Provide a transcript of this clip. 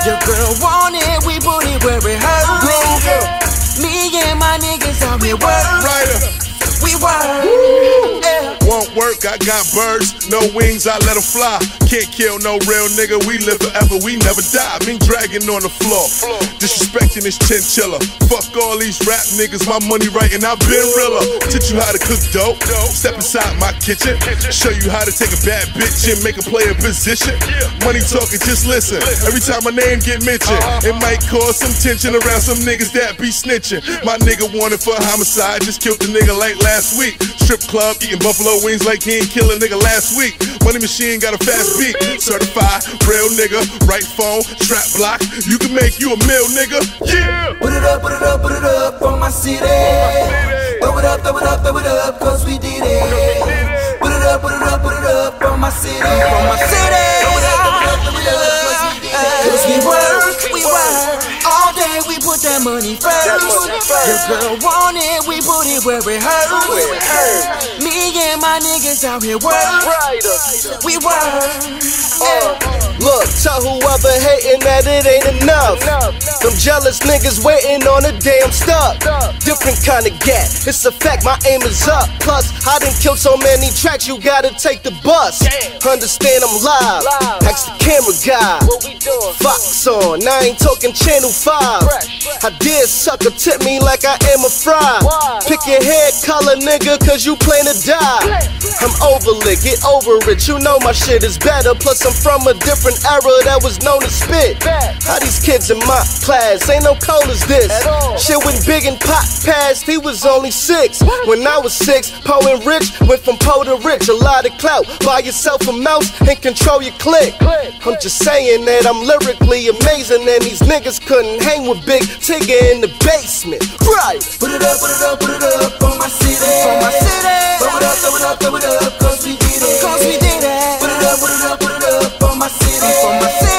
Your girl want it, we put it where it hurts. Me and my niggas out here work. We work. Won't work, I got birds, no wings, I let them fly. Can't kill no real nigga, we live forever, we never die. Me dragging on the floor, disrespecting this chinchilla. Fuck all these rap niggas, my money right and I've been realer. Teach you how to cook dope, step inside my kitchen. Show you how to take a bad bitch and make a player position. Money talking, just listen. Every time my name get mentioned, it might cause some tension around some niggas that be snitching. My nigga wanted for homicide, just killed the nigga like last week. Strip club, eating buffalo wings like he ain't kill a nigga last week. Money machine got a fast beat. Certified, real nigga, right phone, strap block. You can make you a meal, nigga. Yeah! Put it up, put it up, put it up for my city. Throw it up, throw it up, throw it up, cause we did it. Put it up, put it up, put it up for my city. For my city. Cause we work. All day we put that money first. Your girl want it, we put it where it hurts. Me and my niggas out here work. We work. Look, tell whoever hating that it ain't enough. Them jealous niggas waiting on a damn stuff. Different kind of gat, it's a fact, my aim is up. Plus, I done killed so many tracks, you gotta take the bus. Understand I'm live, ask the camera guy. Fox on, I ain't talking channel 5. I did sucker tip me like I am a fry. Pick your hair color, nigga, cause you plan to die. I'm over it, get over it, you know my shit is better. Plus I'm from a different era that was known to spit. How these kids in my class ain't no cold as this. Shit when Big and Pop passed, he was only 6. When I was 6, Poe and Rich went from Poe to Rich. A lot of clout, buy yourself a mouse and control your click. I'm just saying that I'm lyrically amazing, and these niggas couldn't hang with Big Tigger in the basement. Right. Put it up, put it up, put it up for my city. For my city. Throw it up, throw it up, throw it up, cause we did it. Cause we did it. Put it up, put it up, put it up for my city. For my city.